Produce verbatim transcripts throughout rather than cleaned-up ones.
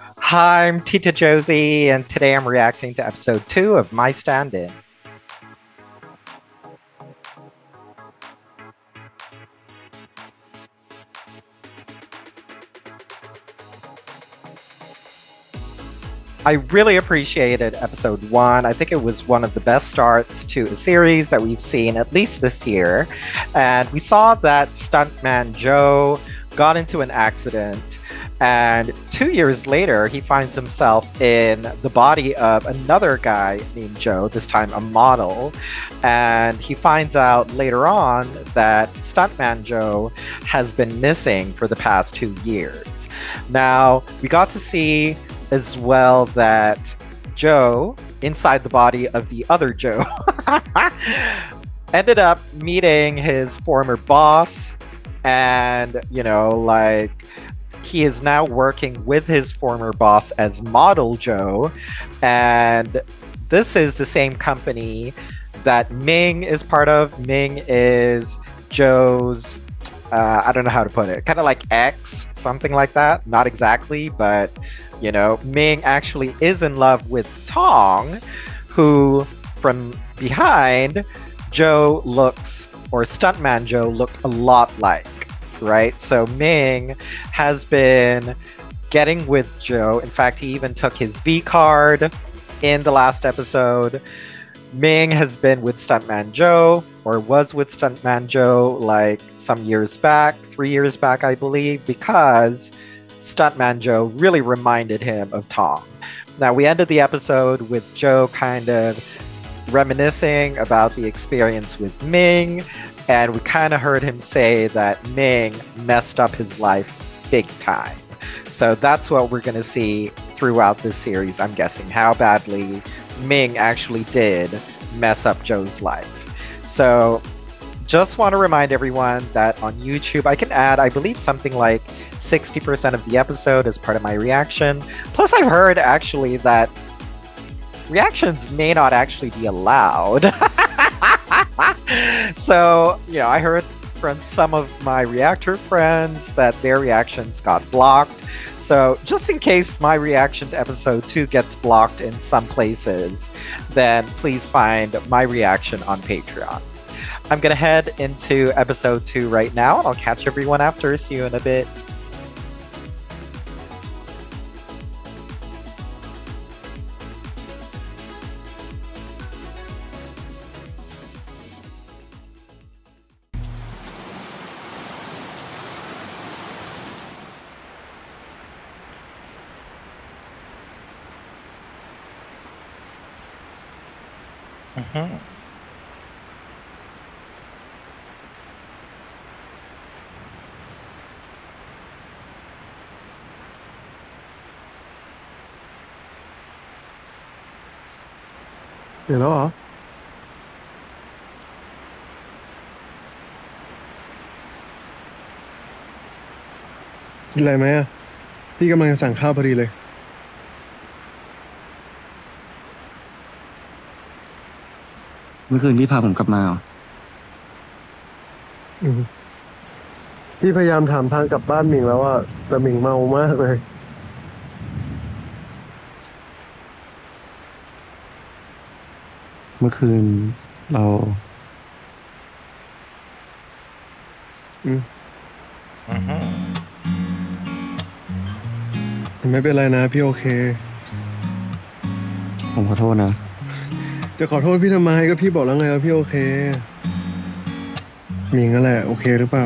Hi, I'm Tita Josie, and today I'm reacting to episode two of My Stand In. I really appreciated episode one. I think it was one of the best starts to a series that we've seen at least this year. And we saw that stuntman Joe got into an accident, and two years later, he finds himself in the body of another guy named Joe, this time a model. And he finds out later on that Stuntman Joe has been missing for the past two years. Now, we got to see as well that Joe, inside the body of the other Joe, ended up meeting his former boss, and, you know, like, he is now working with his former boss as Model Joe, and this is the same company that Ming is part of. Ming is Joe's, uh, I don't know how to put it, kind of like X, something like that. Not exactly, but you know, Ming actually is in love with Tong, who from behind, Joe looks, or Stuntman Joe looked a lot like, right? So Ming has been getting with Joe. In fact, he even took his V card in the last episode. Ming has been with Stuntman Joe, or was with Stuntman Joe like some years back, three years back, I believe, because Stuntman Joe really reminded him of Tong. Now, we ended the episode with Joe kind of reminiscing about the experience with Ming, and we kind of heard him say that Ming messed up his life big time. So that's what we're going to see throughout this series, I'm guessing, how badly Ming actually did mess up Joe's life. So just want to remind everyone that on YouTube, I can add, I believe, something like sixty percent of the episode as part of my reaction. Plus, I've heard actually that reactions may not actually be allowed. So, you know, I heard from some of my reactor friends that their reactions got blocked. So just in case my reaction to episode two gets blocked in some places, then please find my reaction on Patreon. I'm going to head into episode two right now, and I'll catch everyone after. See you in a bit. Mm-hmm. เดี๋ยวแล้วเหรอกินอะไรไหมอ่ะพี่กำลังจะสั่งข้าวพอดีเลยเมื่อคืนพี่พาผมกลับมาเหรออืมพี่พยายามถามทางกลับบ้านหมิงแล้วอะแต่หมิงเมามากเลยเมื่อคืนเราอืมไม่เป็นไรนะพี่โอเคผมขอโทษนะจะขอโทษพี่ทำไมก็พี่บอกแล้วไงว่าพี่โอเคหมิงนั่นแหละโอเคหรือเปล่า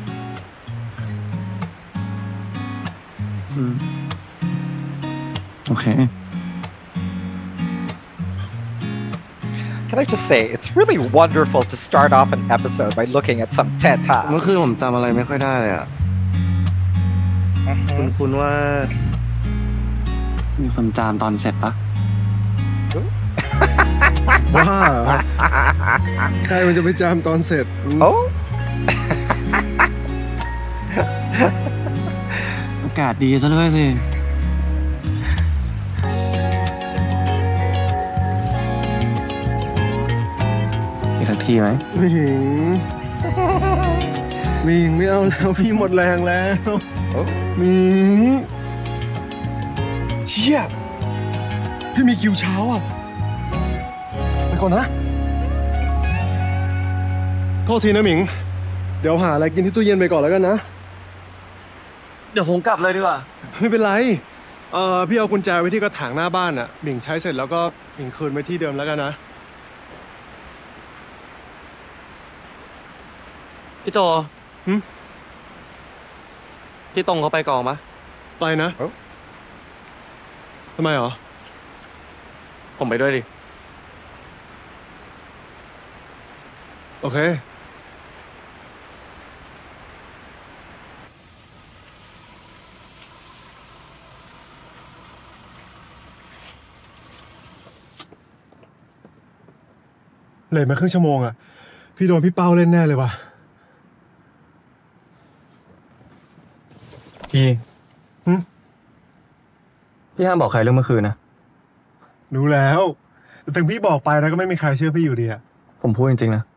อืมโอเค Can I just say, it's really wonderful to start off an episode by looking at some tatas. เมื่อคืนผมจำอะไรไม่ค่อยได้เลยอ่ะคุณคุณว่ามีคนจามตอนเสร็จปะว้าใครมันจะไปจามตอนเสร็จโอ้อากาศดีซะด้วยสิอีกสักทีไหมหมิงหมิงไม่เอาแล้วพี่หมดแรงแล้วหมิงเชี่ยพี่มีคิวเช้าอ่ะไปก่อนนะโทษทีนะหมิงเดี๋ยวหาอะไรกินที่ตู้เย็นไปก่อนแล้วกันนะเดี๋ยวผมกลับเลยดีกว่าไม่เป็นไรเอ่อพี่เอากุญแจไว้ที่กระถางหน้าบ้านอ่ะหมิงใช้เสร็จแล้วก็หมิงคืนไว้ที่เดิมแล้วกันนะพี่โจหึพี่ตรงเขาไปกองปะไปนะทำไมหรอผมไปด้วยดิโอเคเลยมาครึ่งชั่วโมงอ่ะพี่โดนพี่เป้าเล่นแน่เลยว่ะพี่หึพี่ห้ามบอกใครเรื่องเมื่อคืนนะรู้แล้วแต่ถึงพี่บอกไปแล้วก็ไม่มีใครเชื่อพี่อยู่ดีอ่ะผมพูดจริงๆนะ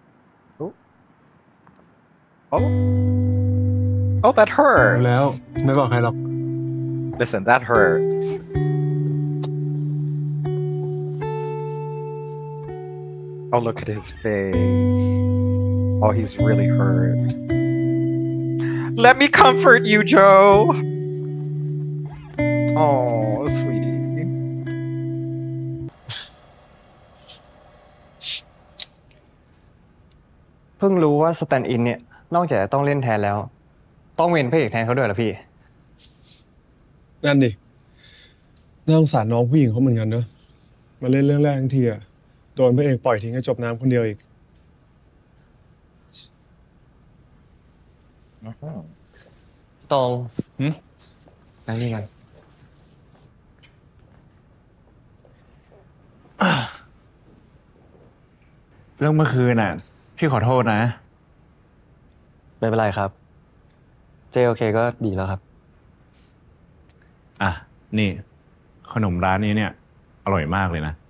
Oh Oh that hurts รู้แล้วไม่บอกใครหรอก Listen that hurts Oh look at his face Oh he's really hurt Let me comfort you Joe Oh sweetie เพิ่งรู้ว่าสแตนด์อินเนี่ยนอกจากจะต้องเล่นแทนแล้วต้องเว้นพระเอกแทนเขาด้วยเหรอพี่นั่นดิน่าสงสารน้องผู้หญิงเขาเหมือนกันเนอะมาเล่นเรื่องแรกทั้งทีอะโดนพระเอกปล่อยทิ้งให้จบน้ำคนเดียวอีกตองนั่งนี่กันเรื่องเมื่อคืนน่ะพี่ขอโทษนะไม่เป็นไรครับเจโอเคก็ดีแล้วครับอ่ะนี่ขนมร้านนี้เนี่ยอร่อยมากเลยนะ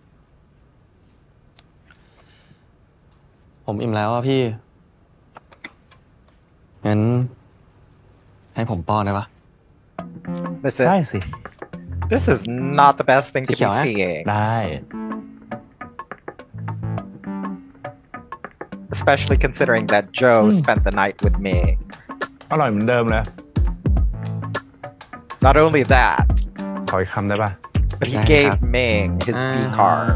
ผมอิ่มแล้วอ่ะพี่งั้นให้ผมป้อนได้ปะ Listen ได้สิ This is not the best thing to be seeing ได้ Especially considering that Joe mm. spent the night with me อร่อยเหมือนเดิมเลย Not only that ขออีกคำได้ปะ But he gave Ming his V card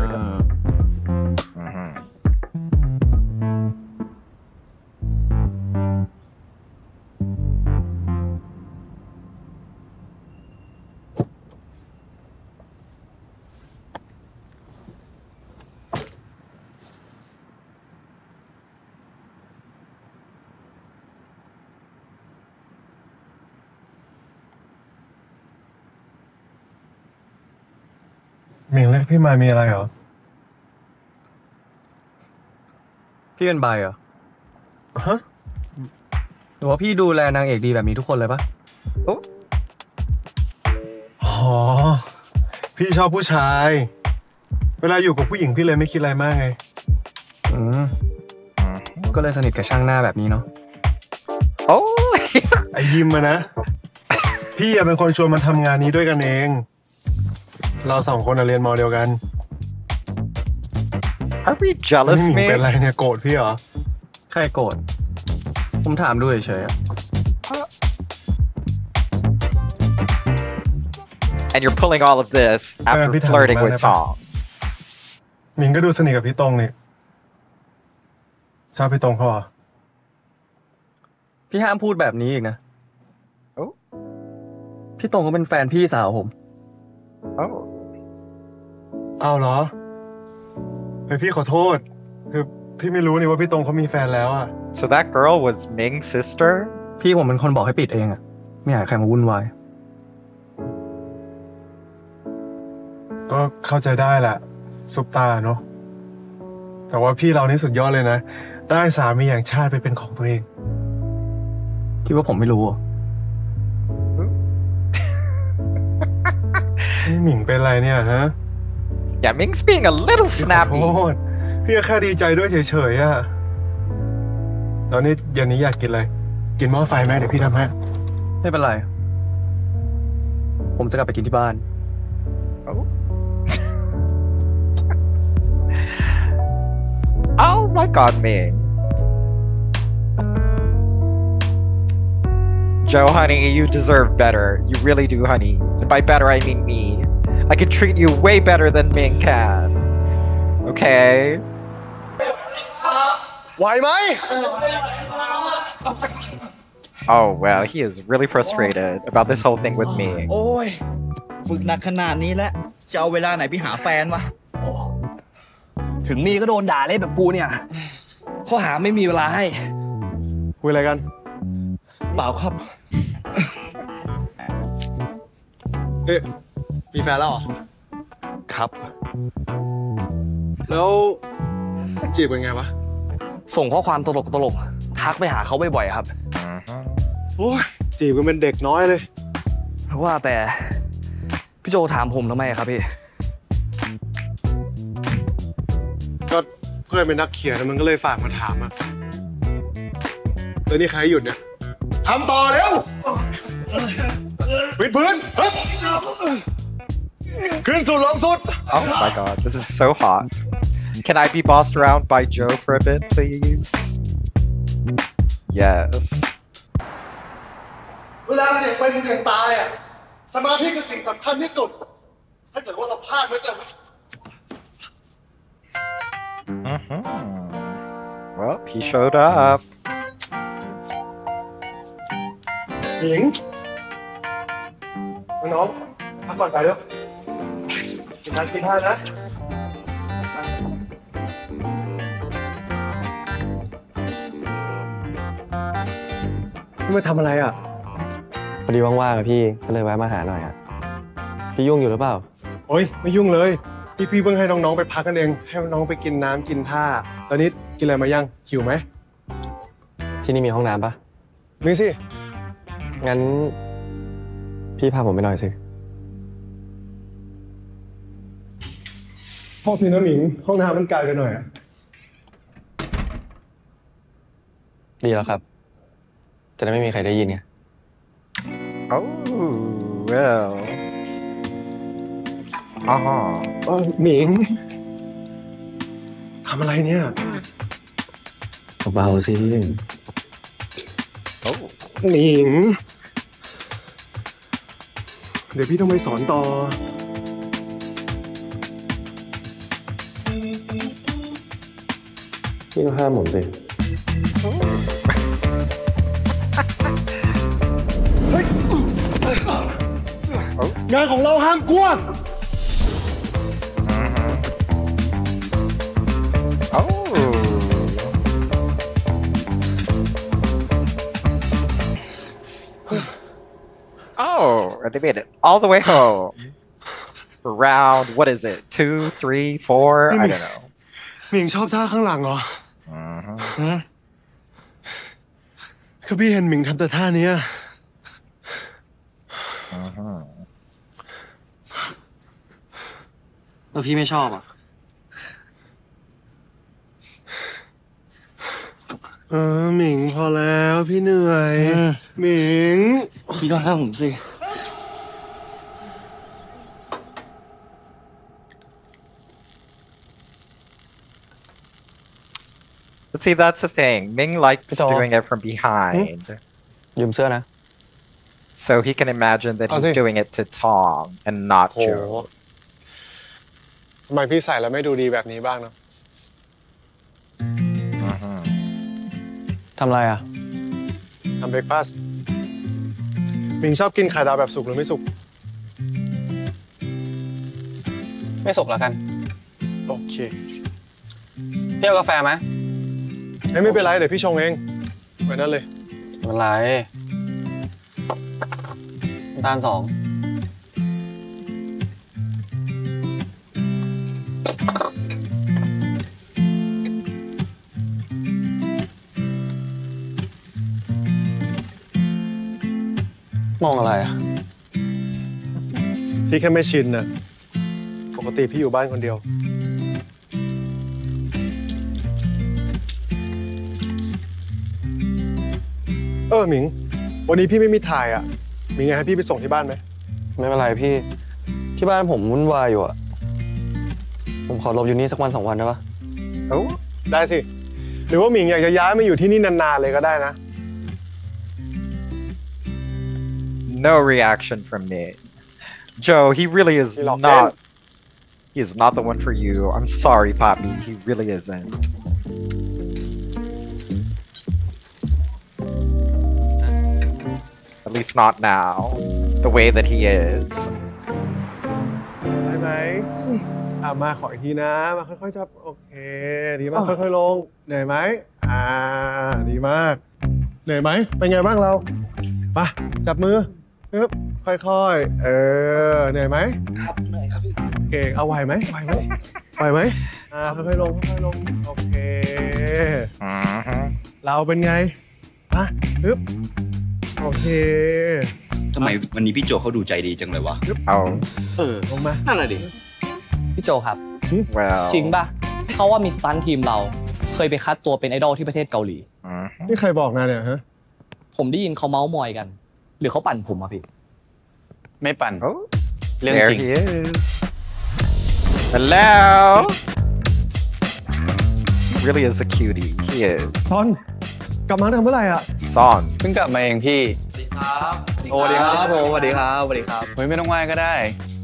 หมิงเรียกพี่มามีอะไรเหรอพี่เป็นใบเหรอฮะหรือว่าพี่ดูแลนางเอกดีแบบนี้ทุกคนเลยปะอ๋อพี่ชอบผู้ชายเวลาอยู่กับผู้หญิงพี่เลยไม่คิดอะไรมากไงอืมก็เลยสนิทกับช่างหน้าแบบนี้เนาะโอ้ไอยิมอะนะพี่เป็นคนชวนมันทำงานนี้ด้วยกันเองเราสองคนเรียนมอเดียวกัน Are we jealous ไม่มีเป็นไรเนี่ยโกรธพี่เหรอใครโกรธผมถามดูเฉยๆ And you're pulling all of this after flirting with Tom หมิงก็ดูสนิทกับพี่ตงนี่ชอบพี่ตงเขาเหรอพี่ห้ามพูดแบบนี้อีกนะพี่ตงก็เป็นแฟนพี่สาวผมเอาเหรอเฮ้ยพี่ขอโทษคือพี่ไม่รู้นี่ว่าพี่ตงเขามีแฟนแล้วอะ So that girl was Ming's sister พี่ผมเป็นคนบอกให้ปิดเองอะไม่อยากให้ใครมาวุ่นวายก็เข้าใจได้แหละซุปตาเนาะแต่ว่าพี่เรานี่สุดยอดเลยนะได้สามีอย่างชาติไปเป็นของตัวเองคิดว่าผมไม่รู้นี่หมิงเป็นไรเนี่ยฮะ Yeah Ming's being a little snappy พี่แค่ดีใจด้วยเฉยๆอะตอนนี้เย็นนี้อยากกินอะไรกินหม้อไฟไหมเดี๋ยวพี่ทำให้ไม่เป็นไรผมจะกลับไปกินที่บ้าน Oh. Oh my god, Ming. Joe, honey, you deserve better. You really do, honey. And by better, I mean me. I can treat you way better than Ming can. Okay? ไหวไหม Oh, well, he is really frustrated about this whole thing with me. โอ้ย ฝึกหนักขนาดนี้แล้ว จะเอาเวลาไหนไปหาแฟนวะถึงมีก็โดนด่าเละแบบกูเนี่ยข้อหาไม่มีเวลาให้คุยอะไรกันเปล่าครับเอ๊ะมีแฟนแล้วเหรอครับแล้วจีบเป็นไงวะส่งข้อความตลกตลกๆทักไปหาเขาบ่อยๆครับโอ้ยจีบกันเป็นเด็กน้อยเลยว่าแต่พี่โจถามผมทำไมครับพี่ก็เพื่อนเป็นนักเขียนมันก็เลยฝากมาถามอะแล้วนี่ใครหยุดเนี่ยทำต่อเร็ววิดพื้นเฮ้ยขึ้นสุดลงสุด Oh my god, this is so hot. Can I be bossed around by Joe for a bit, please? Yes. เวลาเสียงเป็นเสียงตายอะสมาธิคือสิ่งสำคัญที่สุด ถ้าเกิดว่าเราพลาดไว้แต่ Mm-hmm. Well, he showed up. หญิงน้องพักก่อนไปเร็วกินน้ำกินท่านะนี่มาทำอะไรอ่ะพอดีว่างๆอะพี่ ก็เลยแวะมาหาหน่อยอะพี่ยุ่งอยู่หรือเปล่าโอ้ยไม่ยุ่งเลยพี่พี่เพิ่งให้น้องๆไปพักกันเองให้น้องไปกินน้ำกินท่าตอนนี้กินอะไรมายังหิวไหมที่นี่มีห้องน้ำปะมีสิงั้น พี่พาผมไปหน่อยสิห้องทีน้ำหมิงห้องน้ำมันไกลกันหน่อยอะดีแล้วครับ จะได้ไม่มีใครได้ยินไง Oh, well. Uh-huh. เออหมิงทำอะไรเนี่ยเบาๆสิ Oh. หมิงเดี๋ยวพี่ต้องไปสอนต่อพี่ก็ห้ามผมสิงานของเราห้ามกลัว Oh. Oh, they made it all the way home. Round, what is it? Two, three, four? I don't know. หมิงชอบท่าข้างหลังเหรอ Uh-huh. คือพี่เห็นหมิงทำแต่ท่านี้ Uh-huh. แล้วพี่ไม่ชอบอ่ะเออหมิงพอแล้วพี่เหนื่อยหมิงพี่ก็ห้ามผมสิ But see, that's the thing. Ming likes It's all- doing it from behind. ยืมเสื้อนะ So he can imagine that Oh, he's see. doing it to Tom and not โห Joe. ทำไมพี่ใส่แล้วไม่ดูดีแบบนี้บ้างเนาะ Uh-huh. ทำอะไรอ่ะทำเบรกฟาสต์หมิงชอบกินไข่ดาวแบบสุกหรือไม่สุกไม่สุกแล้วกันโอเคพี่เอากาแฟไหมเฮ้ยไม่เป็นไรเดี๋ยวพี่ชงเองไว้นั่นเลยไม่เป็นไรน้ำตาลสอง มองอะไรอ่ะพี่แค่ไม่ชินนะปกติพี่อยู่บ้านคนเดียว เออหมิง วันนี้พี่ไม่มีถ่ายอ่ะหมิงอยากให้พี่ไปส่งที่บ้านไหมไม่เป็นไรพี่ ที่บ้านผมวุ่นวายอยู่อะผมขอหลบอยู่นี่สักวันสองวันได้ปะโอ้ได้สิ หรือว่าหมิงอยากจะย้ายมาอยู่ที่นี่นานๆเลยก็ได้นะ no reaction from Nate. Joe, he really is He locked not. in. He is not the one for you. I'm sorry, Poppy. He really isn't. At least not now. The way that he is. ได้ไหมอ่ามาขออีกทีนะ มาค่อยๆจับโอเค ดีมาก ค่อยๆลง เหนื่อยไหมอ่า ดีมาก เหนื่อยไหมเป็นไงบ้างเราไปจับมือปึ๊บค่อยๆ เออ เหนื่อยไหมครับเหนื่อยครับพี่เก่งเอาไหวไหมไหวไหมไหวไหมอ่า ค่อยๆลง ค่อยๆลง โอเค Mhm. เราเป็นไงมาปึ๊บ โอเคทำไมวันนี้พี่โจเขาดูใจดีจังเลยวะ Oh, เออลงมานั่นแหละดิพี่โจครับ well. จริงป่ะเขาว่ามีสตันทีมเรา เคยไปคัดตัวเป็นไอดอลที่ประเทศเกาหลี Mhm. นี่ใครบอกนะเนี่ยฮะผมได้ยินเขาเมาส์มอยกัน หรือเขาปั่นผมอะพี่ไม่ปั่น Oh, เรื่อง there จริง he is. Hello. He really is a cutie. He is. ซอน กลับมาทำเมื่อไหร่อ่ะ Son. เพิ่งกลับมาเองพี่โอ้สวัสดีครับผมสวัสดีครับสวัสดีครับเฮ้ยไม่ต้องไหว้ก็ได้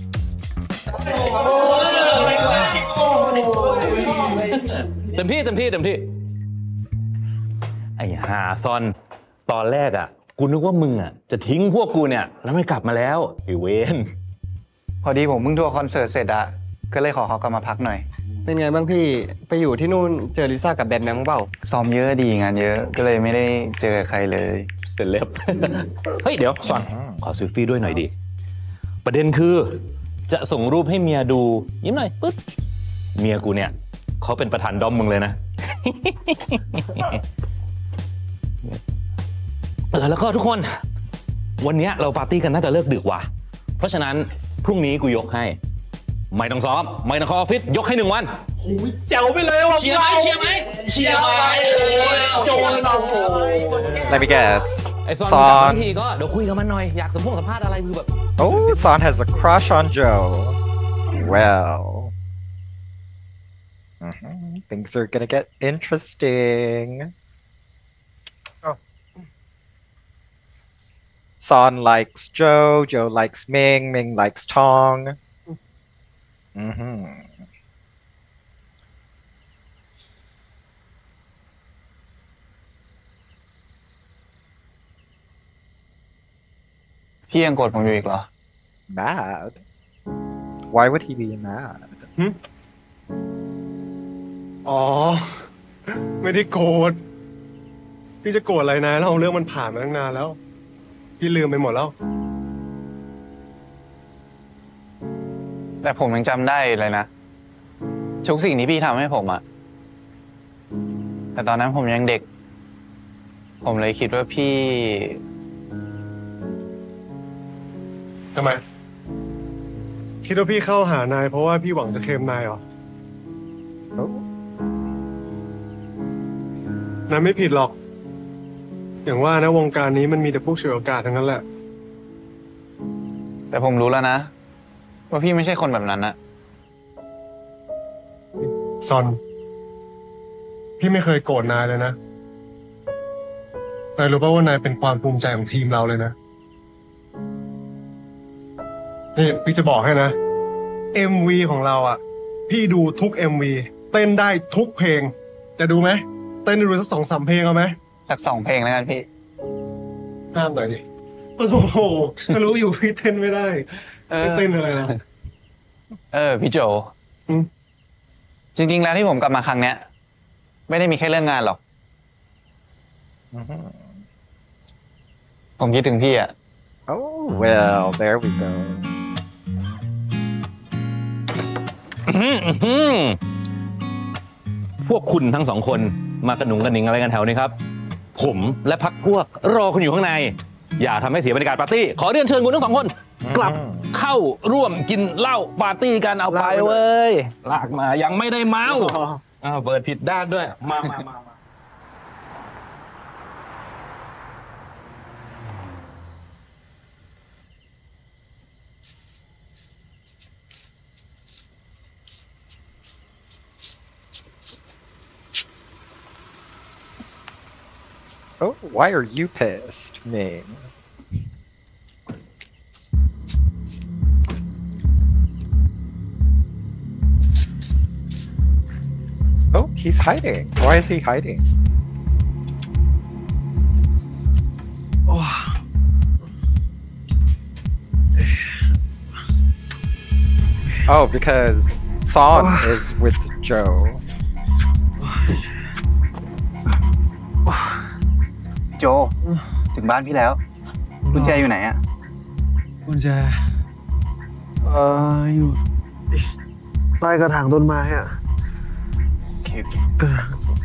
เต็มที่เต็มที่เต็มที่ ไอ้หาซอน ตอนแรกอ่ะ กูนึกว่ามึงอ่ะ จะทิ้งพวกกูเนี่ย แล้วไม่กลับมาแล้วไอ้เวนพอดีผมเพิ่งทัวร์คอนเสิร์ตเสร็จอะก็เลยขอเขากลับมาพักหน่อยเป็นไงบ้างพี่ ไปอยู่ที่นู่นเจอลิซ่ากับแบนแมมเปล่าซ้อมเยอะดีงานเยอะก็เลยไม่ได้เจอใครเลยเสร็จเล็บ เฮ้ย เดี๋ยวซอน ขอเซลฟี่ด้วยหน่อยดิ ประเด็นคือ จะส่งรูปให้เมียดู ยิ้มหน่อยปึ๊บเมียกูเนี่ยเขาเป็นประธานดอมมึงเลยนะ เออแล้วก็ทุกคน วันเนี้ยเราปาร์ตี้กันน่าจะเลิกดึกว่ะ เพราะฉะนั้นพรุ่งนี้กูยกให้ ไม่ต้องซ้อม ไม่ต้องเข้าออฟฟิศยกให้หนึ่งวันเจ๋วไปเลยว่ะเชียร์ไหมเชียร์ไหมเชียร์ไหมโจนเอา Let me guess. ไอ้ซอนบาง Son. ทีก็เดี๋ยวคุยกับมันหน่อย อยากสัมภาษณ์สัมภาษณ์อะไรคือแบบ Oh, Son has a crush on Joe. Well. Mhm. Things are gonna get interesting. Oh. Son likes Joe. Joe likes Ming. Ming likes Tong. Mm-hmm. พี่ยังโกรธผมอยู่อีกเหรอ Mad? Why would he be mad? อ๋อ ไม่ได้โกรธ พี่จะโกรธอะไรนะเราเรื่องมันผ่านมาตั้งนานแล้ว พี่ลืมไปหมดแล้วแต่ผมยังจำได้เลยนะ ทุกสิ่งที่พี่ทำให้ผมอะแต่ตอนนั้นผมยังเด็ก ผมเลยคิดว่าพี่ทำไม คิดว่าพี่เข้าหานายเพราะว่าพี่หวังจะเคลมนายเหรอ Oh. นายไม่ผิดหรอก อย่างว่านะวงการนี้มันมีแต่พวกฉวยโอกาสทั้งนั้นแหละแต่ผมรู้แล้วนะ ว่าพี่ไม่ใช่คนแบบนั้นอะซอน พี่ไม่เคยโกรธนายเลยนะ นายรู้ป่ะว่านายเป็นความภูมิใจของทีมเราเลยนะ นี่พี่จะบอกให้นะ เอ็ม วี ของเราอ่ะ พี่ดูทุก เอ็ม วี เต้นได้ทุกเพลง จะดูไหม เต้นดูสักสองสามเพลงเอาไหมสักสองเพลงแล้วกันพี่ห้ามหน่อยดิ โอ้โหรู้อยู่พี่เต้นไม่ได้ไม่เต้นอะไรนะเออ พี่โจอืมจริง ๆ แล้วที่ผมกลับมาครั้งเนี้ย ไม่ได้มีแค่เรื่องงานหรอก Mhm. ผมคิดถึงพี่อะ Oh, well, there we go. อื้อหืออื้อหือพวกคุณทั้งสองคนมากระหนุงกระหนิงอะไรกันแถวนี้ครับ ผมและพักพวกรอคุณอยู่ข้างใน อย่าทำให้เสียบรรยากาศปาร์ตี้ ขอเรียนเชิญคุณทั้งสองคน กลับเข้าร่วมกินเหล้าปาร์ตี้กันเอาไปเว้ย ลากมายังไม่ได้เมาอ้าวเปิดผิดด้านด้วย มามามามาฟ Oh, why are you pissed, Ming? Oh, he's hiding. Why is he hiding? Oh. Oh, because Son is with Joe. โจ ถึงบ้านพี่แล้วกุญแจอยู่ไหนอะกุญแจเอ่ออยู่ใต้กระถางต้นไม้อะโอเคกระถาง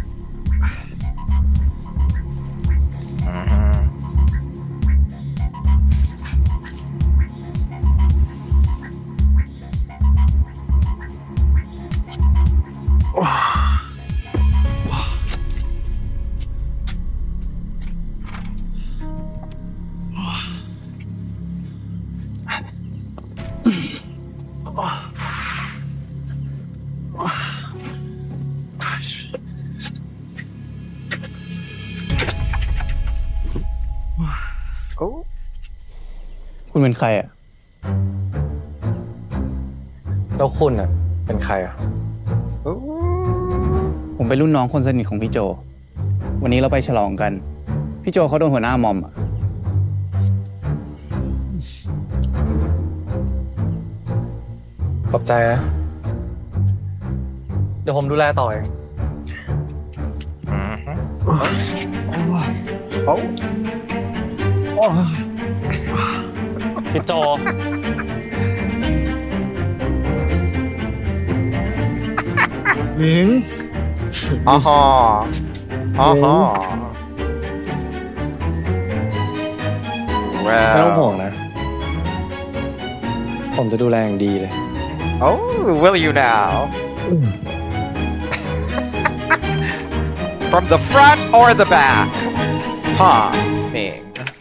Oh, คุณเป็นใครอ่ะ แล้วคุณอ่ะ เป็นใครอ่ะ oh. ผมเป็นรุ่นน้องคนสนิทของพี่โจ วันนี้เราไปฉลองกัน พี่โจเขาโดนหัวหน้ามอมอะขอบใจนะ เดี๋ยวผมดูแลต่อเอง Oh. พี่โจหมิง Uh-huh. Uh-huh. ไม่ต้องห่วง Well. นะ ผมจะดูแลอย่างดีเลย Oh, will you now? From the front or the back? Huh, Ming.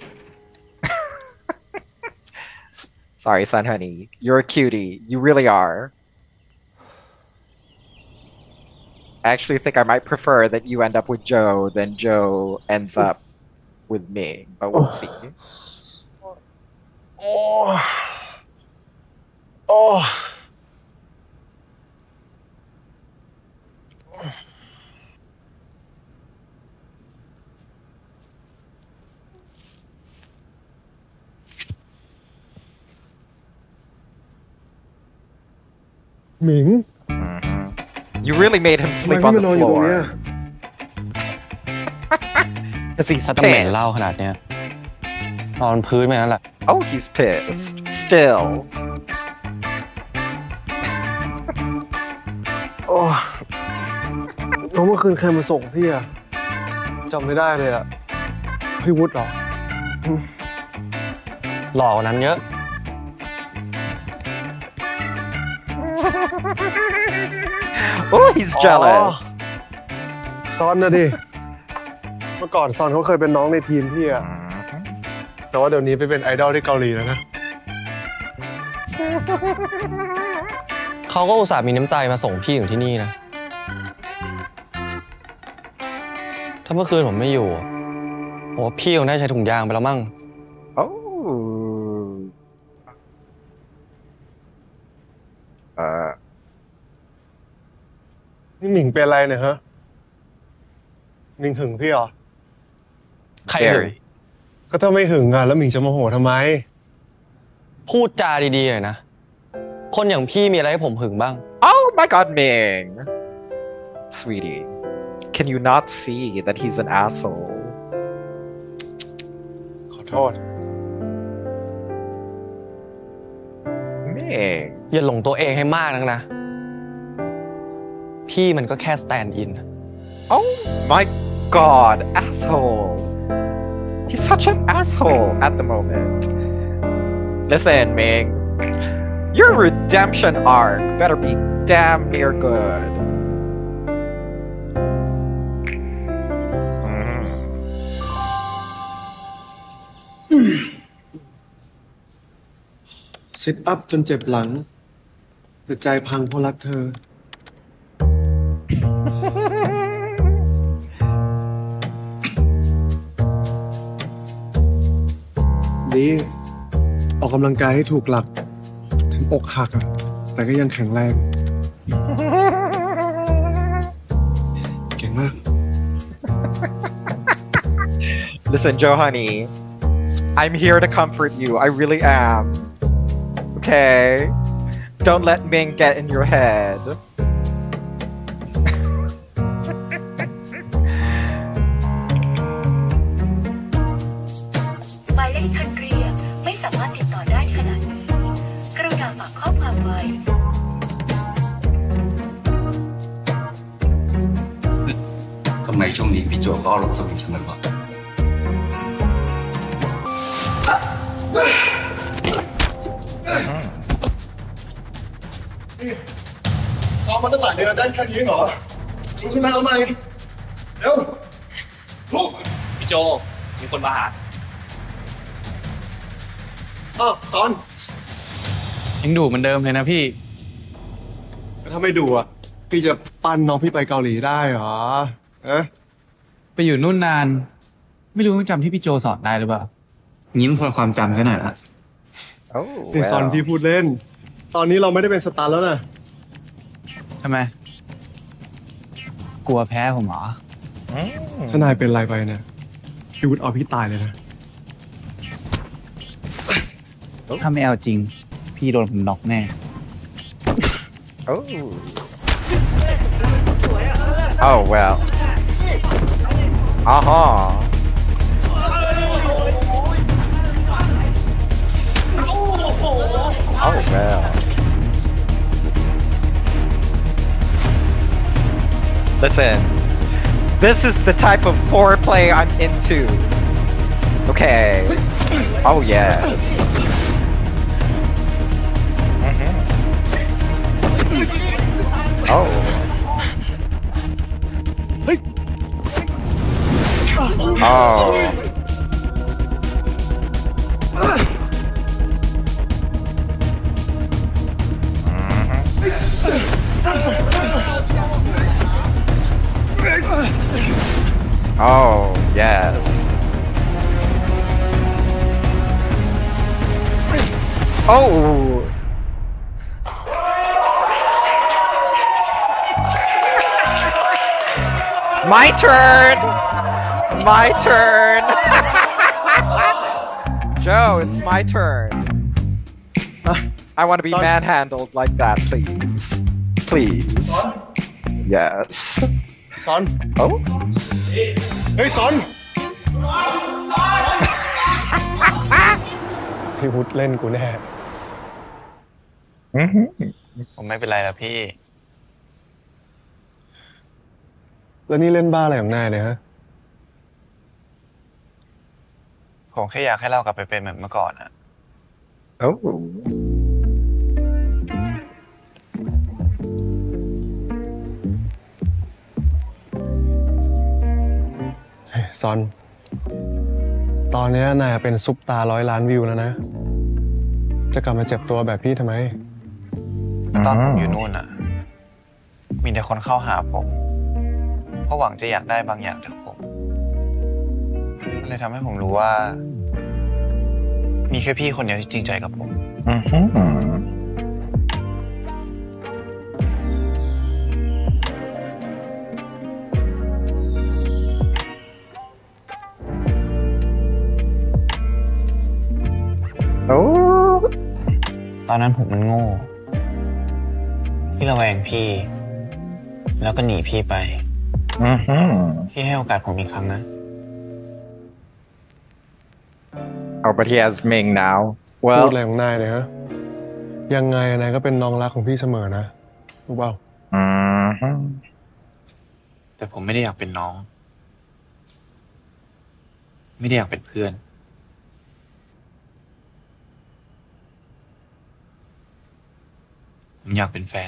Sorry, son, honey. You're a cutie. You really are. I actually think I might prefer that you end up with Joe than Joe ends up with Ming, but we'll see. โอ้โอ้หมิง You really made him ทำไม sleep พี่ on มานอน the อยู่ตรงเนี้ย floor. Because he's ถ้าต้องเหม็น pissed. เหล้าขนาดเนี้ยนอนพื้นไปนั่นแหละ Oh, he's pissed. Still. โอ้แล้วเมื่อคืนใครมาส่งพี่อะจำไม่ได้เลยอะพี่วุฒิเหรอหล่อกว่านั้นเยอะ Oh, he's jealous. ซอนนะดิ เมื่อก่อนซอนเขาเคยเป็นน้องในทีมพี่อะแต่ว่าเดี๋ยวนี้ไปเป็นไอดอลที่เกาหลีแล้วนะเขาก็อุตส่าห์มีน้ำใจมาส่งพี่ถึงที่นี่นะ ถ้าเมื่อคืนผมไม่อยู่ผมว่าพี่คงได้ใช้ถุงยางไปแล้วมั้ง Oh. Uh, นี่หมิงเป็นอะไรเนี่ยฮะหมิงหึงพี่เหรอใครหึง very. ก็ถ้าไม่หึงอะแล้วหมิงจะโมโหทำไมพูดจาดีๆหน่อยนะ คนอย่างพี่มีอะไรให้ผมหึงบ้าง Oh my god, Ming. Sweetie, can you not see that he's an asshole? ขอโทษ Ming. อย่าหลงตัวเองให้มากนักนะ พี่มันก็แค่สแตนด์อิน Oh my god, asshole. He's such an asshole at the moment. Listen, Ming. Your redemption arc better be damn near good. Mhm. ซิทอัพจนเจ็บหลังแต่ใจพังเพราะรักเธอ Oh ดี ออกกำลังกายให้ถูกหลัก ถึงอกหักอะแต่ก็ยังแข็งแรง เก่งมาก Listen, Joe, honey, I'm here to comfort you. I really am. Okay? Don't let Ming get in your head. หมายเลขท่านเรียกไม่สามารถติดต่อได้ขณะนี้กรุณาฝากข้อความไว้ทำไมช่วงนี้พี่โจเขาอารมณ์สวิงจังเลยวะซ้อมมาตั้งหลายเดือนได้แค่นี้เหรอลุกขึ้นมาเอาใหม่เร็วลุกพี่โจ มีคนมาหาอ้าวสอนยังดูเหมือนเดิมเลยนะพี่ถ้าไม่ดูอ่ะ พี่จะปั้นน้องพี่ไปเกาหลีได้เหรอเอ๊ะไปอยู่นู่นนาน ไม่รู้ยังจำที่พี่โจสอนได้หรือเปล่างี้มันพอความจำซะหน่อยละ Oh, นี่ซอน well. พี่พูดเล่น ตอนนี้เราไม่ได้เป็นสตาร์แล้วนะทำไม กลัวแพ้ผมเหรอถ้านายเป็นไรไปเนี่ยพี่วุฒิเอาพี่ตายเลยนะถ้าไม่เอาจริง พี่โดนผมน็อกแน่ Oh. Oh, well. Uh-huh. Oh, well. Listen, this is the type of foreplay I'm into. Okay. Oh, yes. Mhm. Oh. Oh. Oh, yes. Oh! My turn! My turn! Joe, it's my turn. I want to be Son. manhandled like that, please. Please. Yes. สอน Oh? เฮ้ยสอนพี่วุฒิเล่นกูแน่ Mm-hmm. ผมไม่เป็นไรแล้วพี่แล้วนี่เล่นบ้าอะไรของนายเนี่ยฮะผมแค่อยากให้เรากลับไปเป็นเหมือนเมื่อก่อนอะ Oh. ซอน ตอนนี้นายเป็นซุปตาร้อยล้านวิวแล้วนะ จะกลับมาเจ็บตัวแบบพี่ทำไมตอนผมอยู่นู่นอะมีแต่คนเข้าหาผม เพราะหวังจะอยากได้บางอย่างจากผมมันเลยทำให้ผมรู้ว่า มีแค่พี่คนเดียวที่จริงใจกับผม Mm-hmm. Oh. ตอนนั้นผมมันโง่ที่ระแวงพี่ แล้วก็หนีพี่ไป Mm-hmm. พี่ให้โอกาสผมอีกครั้งนะ Oh, but he has Ming now. พูด Well, อะไรของนายเนี่ยฮะ ยังไงนายก็เป็นน้องรักของพี่เสมอนะ รู้เปล่า mm-hmm. แต่ผมไม่ได้อยากเป็นน้อง ไม่ได้อยากเป็นเพื่อน ผมอยากเป็นแฟน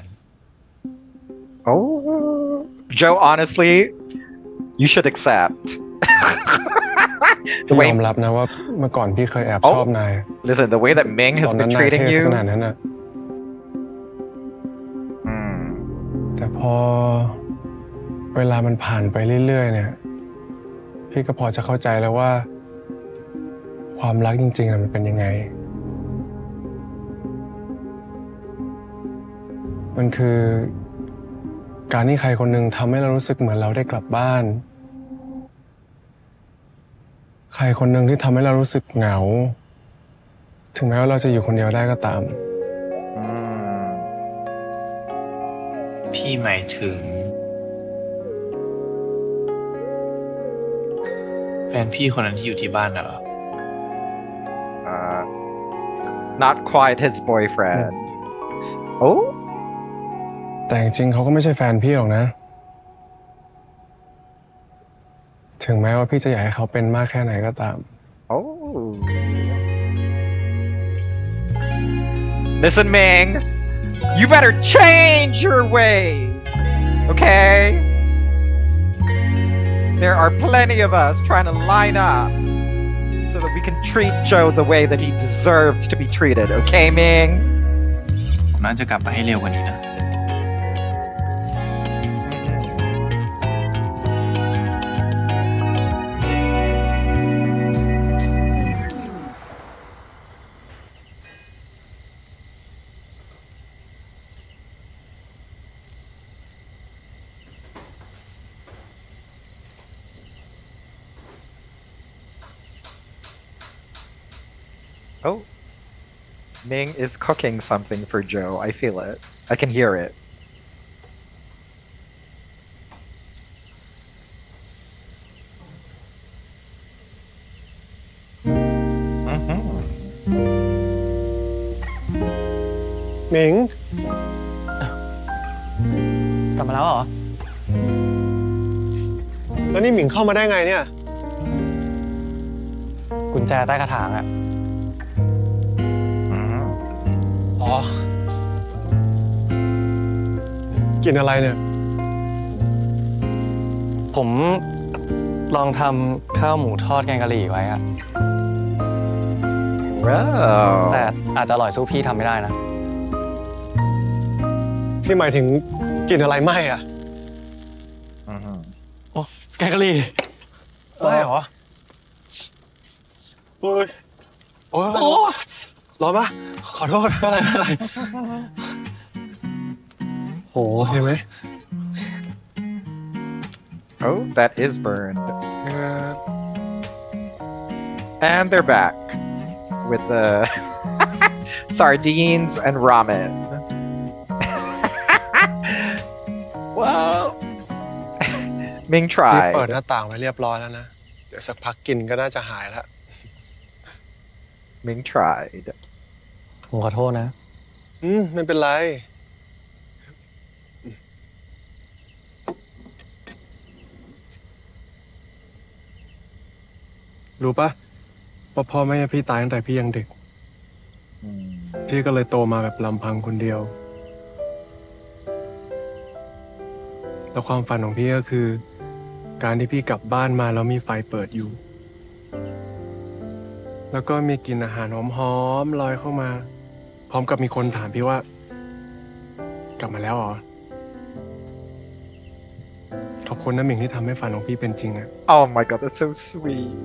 Oh, Joe, honestly, you should accept. พี่ยอมรับนะว่าเมื่อก่อนพี่เคยแอบชอบนาย Listen, the way that Ming ต has อนนั้น been นาย treating เท่ซะ you. ขนาดนั้นน่ะ Mm. แต่พอเวลามันผ่านไปเรื่อยๆเนี่ย พี่ก็พอจะเข้าใจแล้วว่าความรักจริงๆมันเป็นยังไงมันคือการที่ใครคนหนึ่งทำให้เรารู้สึกเหมือนเราได้กลับบ้านใครคนหนึ่งที่ทำให้เรารู้สึกเหงาถึงแม้ว่าเราจะอยู่คนเดียวได้ก็ตามพี่หมายถึงแฟนพี่คนนั้นที่อยู่ที่บ้านน่ะเหรอ uh, not quite his boyfriend oh แต่จริงๆเขาก็ไม่ใช่แฟนพี่หรอกนะถึงแม้ว่าพี่จะอยากให้เขาเป็นมากแค่ไหนก็ตาม oh listen Ming you better change your ways okay there are plenty of us trying to line up so that we can treat Joe the way that he deserves to be treated okay Ming ผมน่าจะกลับมาให้เร็วกว่านี้นะ Oh, Ming is cooking something for Joe. I feel it. I can hear it. Mm-hmm. หมิงกลับมาแล้วเหรอแล้วนี่หมิงเข้ามาได้ไงเนี่ยกุญแจใต้กระถางอะอ๋อ กินอะไรเนี่ยผมลองทำข้าวหมูทอดแกงกะหรี่ไว้อะ Wow. แต่อาจจะอร่อยสู้พี่ทำไม่ได้นะพี่หมายถึงกินอะไรไหมอ่ะ Mm-hmm. โอ้แกงกะหรี่ไม่เหรอโอ้ยโอ้ยร้อนปะขอโทษอะไรอะไรโหเห็นไหม Oh, that is burned. And they're back with the sardines and ramen. Well, Ming พี่ tried. เปิดหน้าต่างไว้เรียบร้อยแล้วนะ เดี๋ยวสักพักกินก็น่าจะหายแล้ว Ming tried. ผมขอโทษนะอืมไม่เป็นไร รู้ปะว่าพ่อแม่พี่ตายตั้งแต่พี่ยังเด็ก พี่ก็เลยโตมาแบบลำพังคนเดียว แล้วความฝันของพี่ก็คือ การที่พี่กลับบ้านมาแล้วมีไฟเปิดอยู่ แล้วก็มีกลิ่นอาหารหอมๆลอยเข้ามา พร้อมกับมีคนถามพี่ว่า กลับมาแล้วเหรอ ขอบคุณนะหมิงที่ทำให้ฝันของพี่เป็นจริงอะ Oh my god, that's so sweet.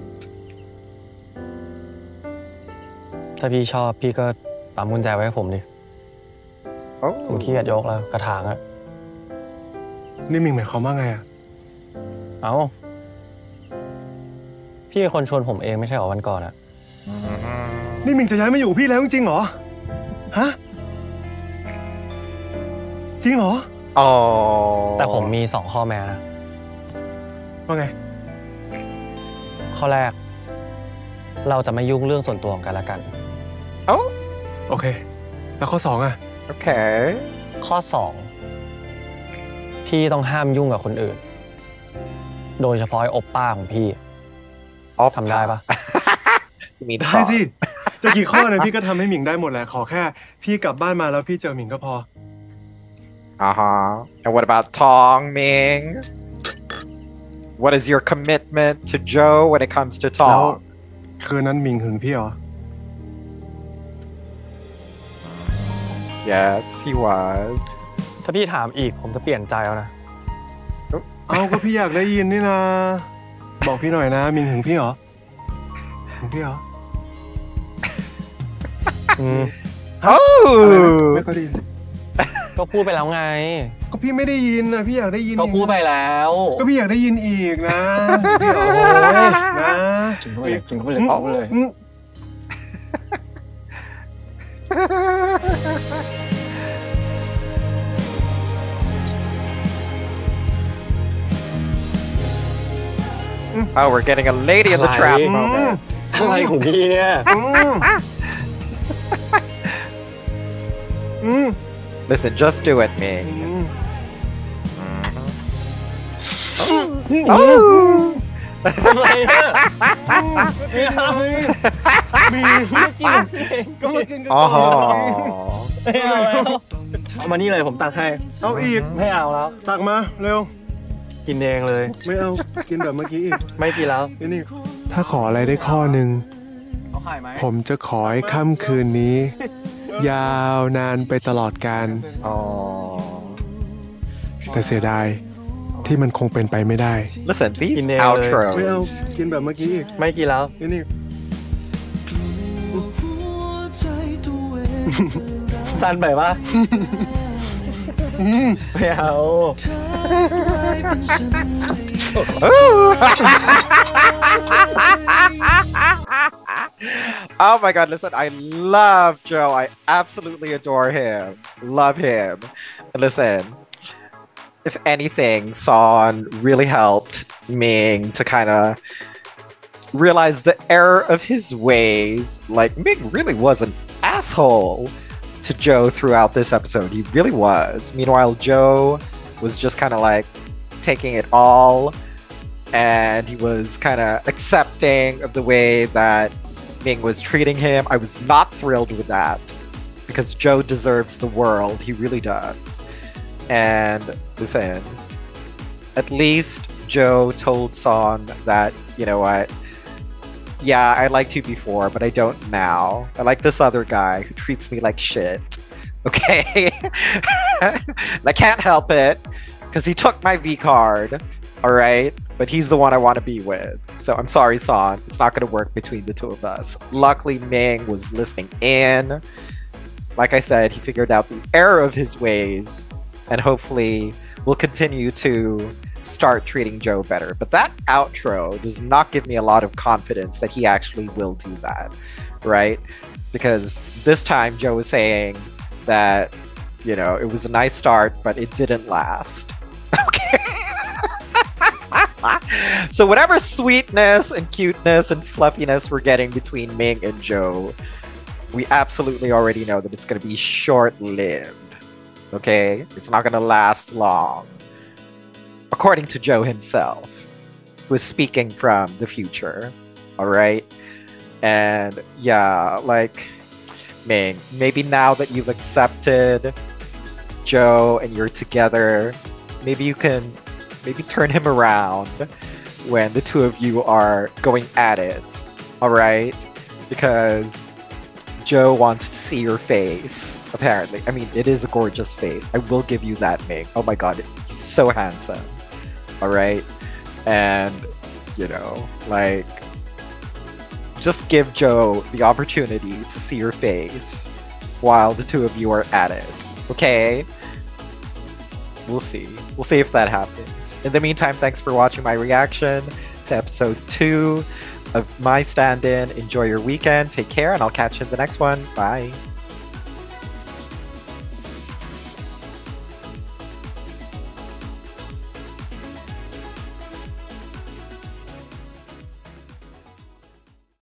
ถ้าพี่ชอบพี่ก็ปั๊มกุญแจไว้ให้ผมดิ Oh. ผมขี้เกียจยกแล้วกระถางอะนี่หมิงหมายความว่าไงอะเอ้า พี่เป็นคนชวนผมเองไม่ใช่เหรอวันก่อนอะนี่หมิงจะย้ายมาอยู่กับพี่แล้วจริงๆเหรอ ฮะ จริงเหรออ๋อแต่ผมมีสองข้อแม้นะว่าไงข้อแรก เราจะไม่ยุ่งเรื่องส่วนตัวของกันและกันเอ้าโอเค แล้วข้อสองอะโอเคข้อสอง พี่ต้องห้ามยุ่งกับคนอื่น โดยเฉพาะไอ้โอปป้าของพี่อ๋อทำได้ปะมีได้สิ จะกี่ข้อเนี่ยพี่ก็ทำให้หมิงได้หมดแหละ ขอแค่ พี่กลับบ้านมาแล้วพี่เจอหมิงก็พอ Uh-huh. And what about Tong, Ming? What is your commitment to Joe when it comes to แล้ว Tong? คืนนั้นหมิงหึงพี่เหรอ Yes, he was. ถ้าพี่ถามอีกผมจะเปลี่ยนใจแล้วนะเอาก็พี่อยากได้ยินนี่นะ บอกพี่หน่อยนะหมิงหึงพี่เหรอหึงพี่เหรออืม Oh! ไม่ค่อยได้ยินก็พูดไปแล้วไงก็พี่ไม่ได้ยินนะพี่อยากได้ยินก็อีกพูดไปแล้วก็พี่อยากได้ยินอีกนะพี่โอ้ยนะกินเข้าไปเลยกินเข้าไปเลยกินเข้าไปเลยอืม Oh, we're getting a lady in the trap อะไร moment. อะไรของพี่เนี่ยอืมอืม Listen, just do it, Ming. อืม Oh! อะไรเนี่ยมีอะไรมีก็มากินกันก่อน Oh. ไม่เอาแล้วเอามานี่เลยผมตักให้เอาอีกไม่เอาแล้วตักมาเร็วกินเองเลยไม่เอากินแบบเมื่อกี้อีกไม่กินแล้วนี่นี่ถ้าขออะไรได้ข้อหนึ่งเอาไข่ไหมผมจะขอให้ค่ำคืนนี้ ยาวนานไปตลอดกาล Oh. แต่เสียดายที่มันคงเป็นไปไม่ได้ Listen, these กินเองเลยไม่เอา outros. กินแบบเมื่อกี้อีกไม่กินแล้วนี่นี่สั้นไปปะไม่เอา Oh my god, listen, I love Joe. I absolutely adore him. Love him. And listen, if anything, Son really helped Ming to kind of realize the error of his ways. Like, Ming really was an asshole to Joe throughout this episode. He really was. Meanwhile, Joe was just kind of like taking it all, and he was kind of accepting of the way that Ming was treating him. I was not thrilled with that because Joe deserves the world. He really does. And listen, at least Joe told Son that, you know what, yeah, I liked you before, but I don't now. I like this other guy who treats me like shit. Okay? And I can't help it because he took my V card. All right? But he's the one I want to be with. So I'm sorry, Son. It's not going to work between the two of us. Luckily, Ming was listening in. Like I said, he figured out the error of his ways. And hopefully, will continue to start treating Joe better. But that outro does not give me a lot of confidence that he actually will do that, right? Because this time Joe was saying that, you know, it was a nice start, but it didn't last. Okay. So whatever sweetness and cuteness and fluffiness we're getting between Ming and Joe, we absolutely already know that it's going to be short-lived. Okay? It's not going to last long. According to Joe himself, who is speaking from the future. Alright? And yeah, like, Ming, maybe now that you've accepted Joe and you're together, maybe you can maybe turn him around when the two of you are going at it. Alright? Because Joe wants to see your face, apparently. I mean, it is a gorgeous face. I will give you that, Ming. Oh my god, he's so handsome. Alright? And, you know, like, just give Joe the opportunity to see your face while the two of you are at it. Okay? We'll see. We'll see if that happens. In the meantime, thanks for watching my reaction to episode two of My Stand-In. Enjoy your weekend. Take care, and I'll catch you in the next one. Bye.